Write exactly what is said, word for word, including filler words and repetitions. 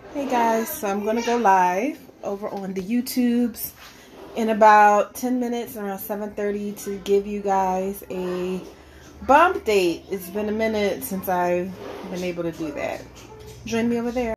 Hey guys, so I'm gonna go live over on the YouTubes in about ten minutes, around seven thirty, to give you guys a bump date. It's been a minute since I've been able to do that. Join me over there.